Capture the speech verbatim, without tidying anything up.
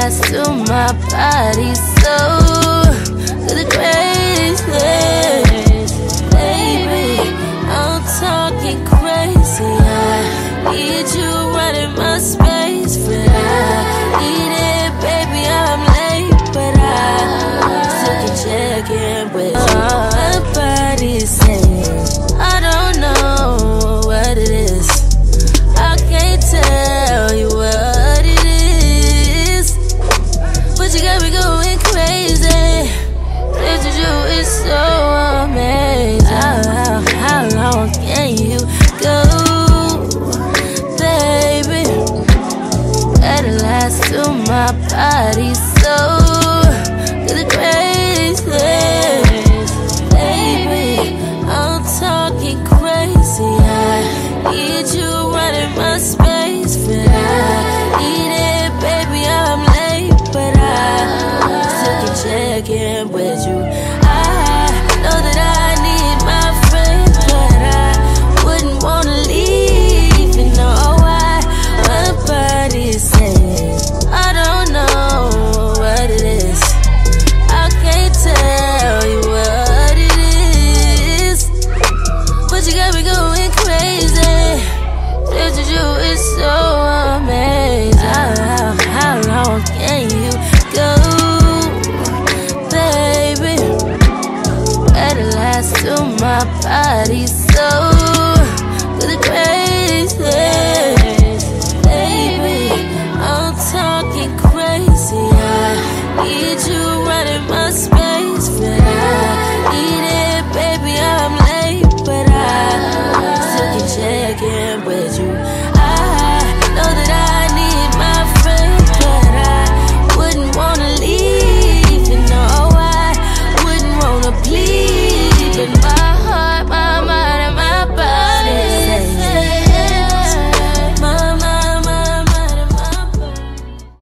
last to my body so the crazy, baby, I'm talking crazy. I need you running my space, but I need it, baby. I'm late, but I still can check in with you. My body's saying I don't know what it is. I can't tell you what it is, but you got me going crazy. This is you, it's so amazing. How, how long can you go, baby? Better last to my body so the crazy, baby, I'm talking crazy. I need you running my space, but I need it, baby. I'm late, but I still can check in with you. I know that I need my friend, but I wouldn't wanna leave. You know why? My body's saying I don't know what it is. I can't tell you what it is, but you got me going crazy. This is you, it's so amazing. How, how long can